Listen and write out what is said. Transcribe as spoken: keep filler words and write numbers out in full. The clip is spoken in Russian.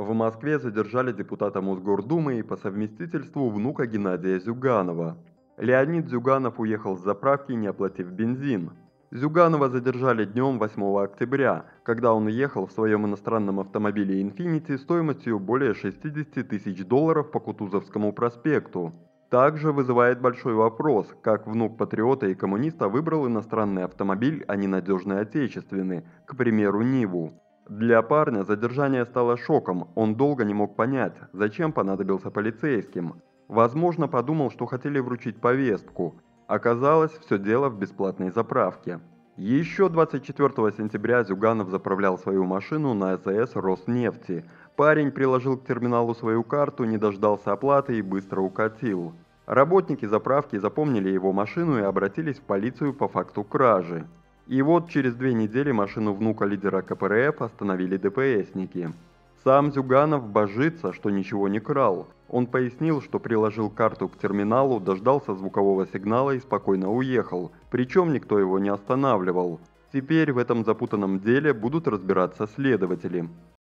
В Москве задержали депутата Мосгордумы и по совместительству внука Геннадия Зюганова. Леонид Зюганов уехал с заправки, не оплатив бензин. Зюганова задержали днем восьмого октября, когда он ехал в своем иностранном автомобиле Infiniti стоимостью более шестидесяти тысяч долларов по Кутузовскому проспекту. Также вызывает большой вопрос, как внук патриота и коммуниста выбрал иностранный автомобиль, а не надежный отечественный, к примеру, Ниву. Для парня задержание стало шоком, он долго не мог понять, зачем понадобился полицейским. Возможно, подумал, что хотели вручить повестку. Оказалось, все дело в бесплатной заправке. Еще двадцать четвёртого сентября Зюганов заправлял свою машину на АЗС Роснефти. Парень приложил к терминалу свою карту, не дождался оплаты и быстро укатил. Работники заправки запомнили его машину и обратились в полицию по факту кражи. И вот через две недели машину внука лидера КПРФ остановили ДПСники. Сам Зюганов божится, что ничего не крал. Он пояснил, что приложил карту к терминалу, дождался звукового сигнала и спокойно уехал, причем никто его не останавливал. Теперь в этом запутанном деле будут разбираться следователи.